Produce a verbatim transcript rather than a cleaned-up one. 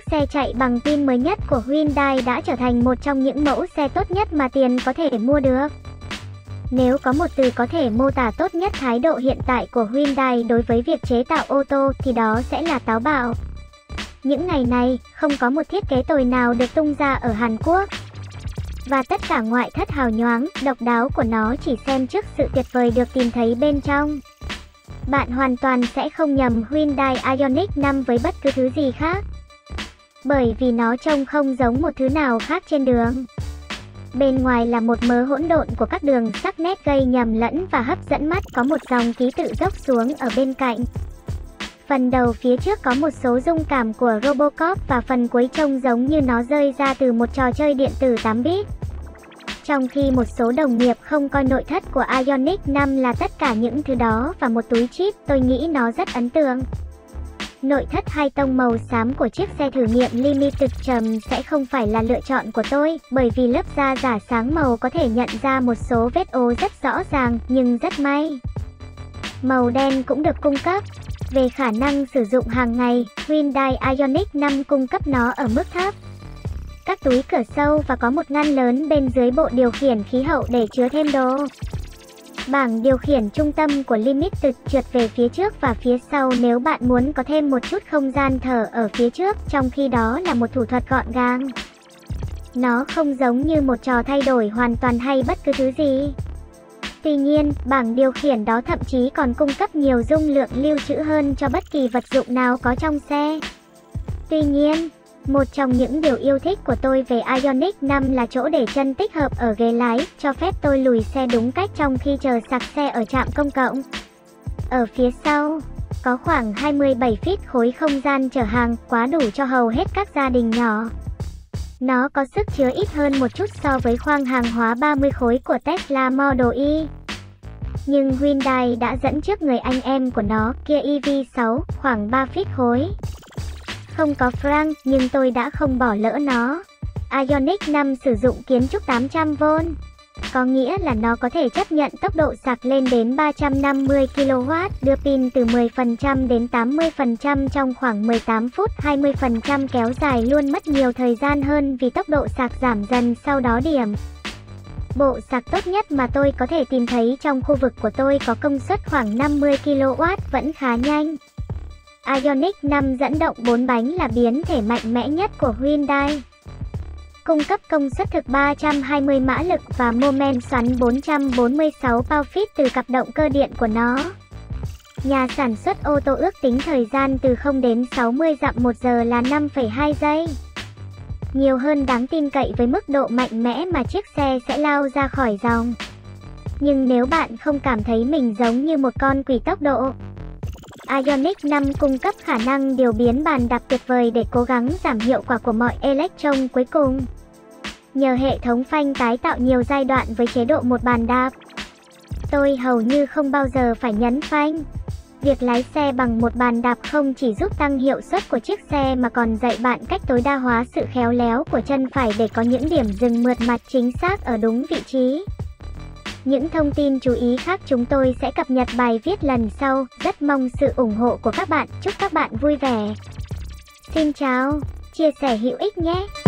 xe chạy bằng pin mới nhất của Hyundai đã trở thành một trong những mẫu xe tốt nhất mà tiền có thể mua được. Nếu có một từ có thể mô tả tốt nhất thái độ hiện tại của Hyundai đối với việc chế tạo ô tô thì đó sẽ là táo bạo. Những ngày này, không có một thiết kế tồi nào được tung ra ở Hàn Quốc. Và tất cả ngoại thất hào nhoáng, độc đáo của nó chỉ xem trước sự tuyệt vời được tìm thấy bên trong. Bạn hoàn toàn sẽ không nhầm Hyundai Ioniq năm với bất cứ thứ gì khác. Bởi vì nó trông không giống một thứ nào khác trên đường. Bên ngoài là một mớ hỗn độn của các đường sắc nét gây nhầm lẫn và hấp dẫn mắt, có một dòng ký tự dốc xuống ở bên cạnh. Phần đầu phía trước có một số rung cảm của Robocop và phần cuối trông giống như nó rơi ra từ một trò chơi điện tử tám bit. Trong khi một số đồng nghiệp không coi nội thất của Ioniq năm là tất cả những thứ đó và một túi chip, tôi nghĩ nó rất ấn tượng. Nội thất hai tông màu xám của chiếc xe thử nghiệm Limited trầm sẽ không phải là lựa chọn của tôi, bởi vì lớp da giả sáng màu có thể nhận ra một số vết ố rất rõ ràng, nhưng rất may. Màu đen cũng được cung cấp. Về khả năng sử dụng hàng ngày, Hyundai Ioniq năm cung cấp nó ở mức thấp. Các túi cửa sâu và có một ngăn lớn bên dưới bộ điều khiển khí hậu để chứa thêm đồ. Bảng điều khiển trung tâm của Limited trượt về phía trước và phía sau nếu bạn muốn có thêm một chút không gian thở ở phía trước, trong khi đó là một thủ thuật gọn gàng. Nó không giống như một trò thay đổi hoàn toàn hay bất cứ thứ gì. Tuy nhiên, bảng điều khiển đó thậm chí còn cung cấp nhiều dung lượng lưu trữ hơn cho bất kỳ vật dụng nào có trong xe. Tuy nhiên, một trong những điều yêu thích của tôi về Ioniq năm là chỗ để chân tích hợp ở ghế lái, cho phép tôi lùi xe đúng cách trong khi chờ sạc xe ở trạm công cộng. Ở phía sau, có khoảng hai mươi bảy feet khối không gian chở hàng, quá đủ cho hầu hết các gia đình nhỏ. Nó có sức chứa ít hơn một chút so với khoang hàng hóa ba mươi khối của Tesla Model Y. Nhưng Hyundai đã dẫn trước người anh em của nó, Kia E V sáu, khoảng ba feet khối. Không có franc, nhưng tôi đã không bỏ lỡ nó. Ioniq năm sử dụng kiến trúc tám trăm vôn. Có nghĩa là nó có thể chấp nhận tốc độ sạc lên đến ba trăm năm mươi ki lô oát, đưa pin từ mười phần trăm đến tám mươi phần trăm trong khoảng mười tám phút, hai mươi phần trăm kéo dài luôn mất nhiều thời gian hơn vì tốc độ sạc giảm dần sau đó điểm. Bộ sạc tốt nhất mà tôi có thể tìm thấy trong khu vực của tôi có công suất khoảng năm mươi ki lô oát, vẫn khá nhanh. Ioniq năm dẫn động bốn bánh là biến thể mạnh mẽ nhất của Hyundai. Cung cấp công suất thực ba trăm hai mươi mã lực và mô men xoắn bốn trăm bốn mươi sáu pound-feet từ cặp động cơ điện của nó. Nhà sản xuất ô tô ước tính thời gian từ không đến sáu mươi dặm một giờ là năm phẩy hai giây. Nhiều hơn đáng tin cậy với mức độ mạnh mẽ mà chiếc xe sẽ lao ra khỏi dòng. Nhưng nếu bạn không cảm thấy mình giống như một con quỷ tốc độ, Ioniq năm cung cấp khả năng điều biến bàn đạp tuyệt vời để cố gắng giảm hiệu quả của mọi electron cuối cùng. Nhờ hệ thống phanh tái tạo nhiều giai đoạn với chế độ một bàn đạp, tôi hầu như không bao giờ phải nhấn phanh. Việc lái xe bằng một bàn đạp không chỉ giúp tăng hiệu suất của chiếc xe mà còn dạy bạn cách tối đa hóa sự khéo léo của chân phải để có những điểm dừng mượt mà chính xác ở đúng vị trí. Những thông tin chú ý khác chúng tôi sẽ cập nhật bài viết lần sau. Rất mong sự ủng hộ của các bạn. Chúc các bạn vui vẻ. Xin chào, chia sẻ hữu ích nhé.